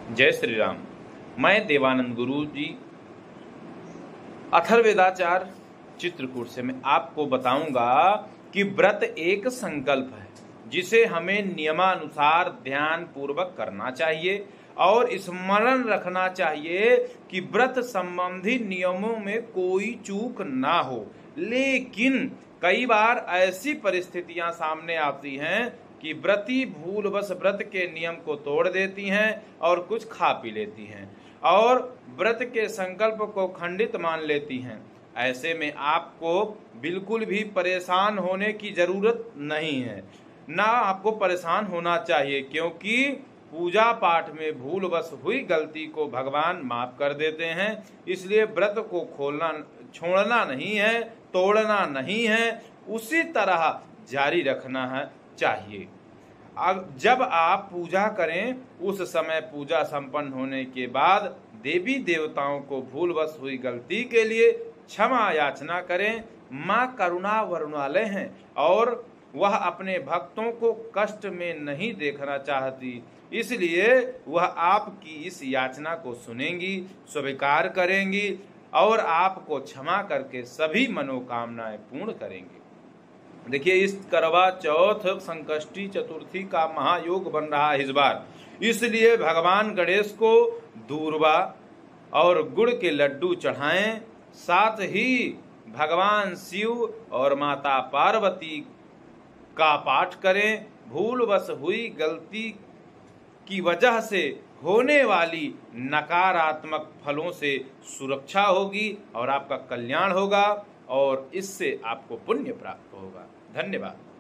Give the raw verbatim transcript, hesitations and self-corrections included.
जय श्री राम। मैं देवानंद गुरु जी अथर्ववेदाचार चित्रकूट से मैं आपको बताऊंगा कि व्रत एक संकल्प है जिसे हमें नियमानुसार ध्यान पूर्वक करना चाहिए और स्मरण रखना चाहिए कि व्रत संबंधी नियमों में कोई चूक ना हो। लेकिन कई बार ऐसी परिस्थितियां सामने आती हैं कि व्रती भूलवश व्रत के नियम को तोड़ देती हैं और कुछ खा पी लेती हैं और व्रत के संकल्प को खंडित मान लेती हैं। ऐसे में आपको बिल्कुल भी परेशान होने की जरूरत नहीं है, ना आपको परेशान होना चाहिए, क्योंकि पूजा पाठ में भूलवश हुई गलती को भगवान माफ कर देते हैं। इसलिए व्रत को खोलना छोड़ना नहीं है, तोड़ना नहीं है, उसी तरह जारी रखना है चाहिए। अब जब आप पूजा करें उस समय पूजा संपन्न होने के बाद देवी देवताओं को भूलवश हुई गलती के लिए क्षमा याचना करें। माँ करुणा वरुणालय हैं और वह अपने भक्तों को कष्ट में नहीं देखना चाहती, इसलिए वह आपकी इस याचना को सुनेंगी, स्वीकार करेंगी और आपको क्षमा करके सभी मनोकामनाएं पूर्ण करेंगे। देखिए, इस करवा चौथ संकष्टी चतुर्थी का महायोग बन रहा है इस बार, इसलिए भगवान गणेश को दूर्वा और गुड़ के लड्डू चढ़ाएं। साथ ही भगवान शिव और माता पार्वती का पाठ करें। भूलवश हुई गलती की वजह से होने वाली नकारात्मक फलों से सुरक्षा होगी और आपका कल्याण होगा और इससे आपको पुण्य प्राप्त होगा। धन्यवाद।